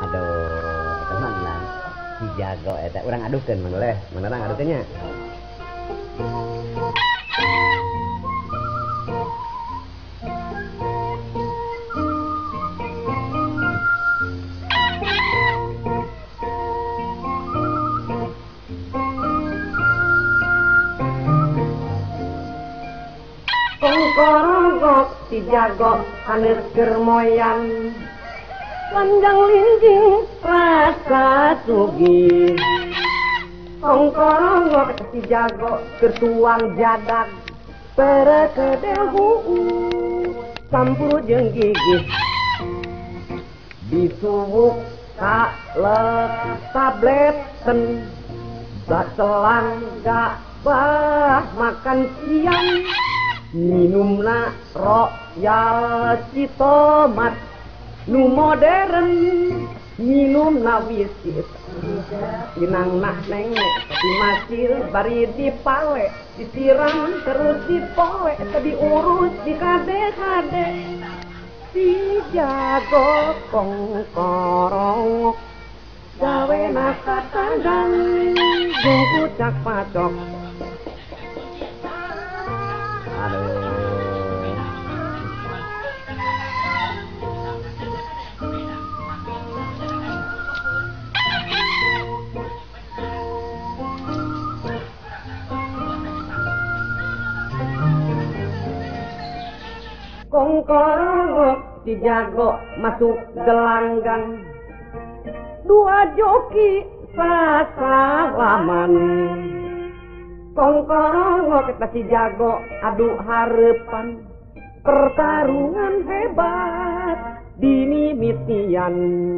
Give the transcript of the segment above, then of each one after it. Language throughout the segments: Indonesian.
Aduh, itu mana si jago eta urang adukeun boleh mana urang adukeun nya. Kongkorogok si jago hanes germoyan panjang linjing rasa sugi. Kongkorogok si jago kertuang jadak perekedehu campur jeung gigih disuwuk kalek tableten batelang gak bah makan siang minumna royal citomat nu modern minumna whisky inangna nengek dimasir bari dipale disiram terus dipoe diurus dikade-kade si jago kongkorong gawe nakatandang jeung kucak pacok. Kongkorong si jago masuk gelanggang dua joki sasalaman. Kongkorong kita si jago adu harapan pertarungan hebat dimimitian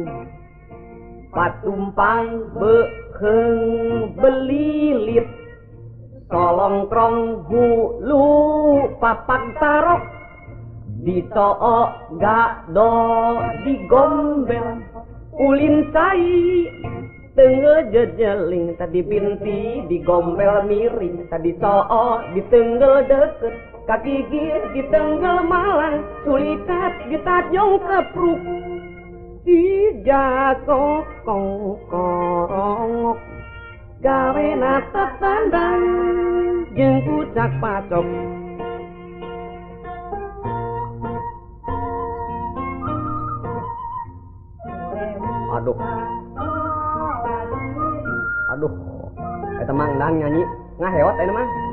patumpang beheung belilit solongkrong hulu papak tarok ditoo gado digombel ulin cai tengge jejeling tadi binti digombel miring tadi too ditenggel deket kaki gir ditenggel malang sulikat ditajong kepruk si jago kongkorong gawe nata tandang jeung kucak pacok. Aduh, eta mang dang nyanyi ngaheot eta mah.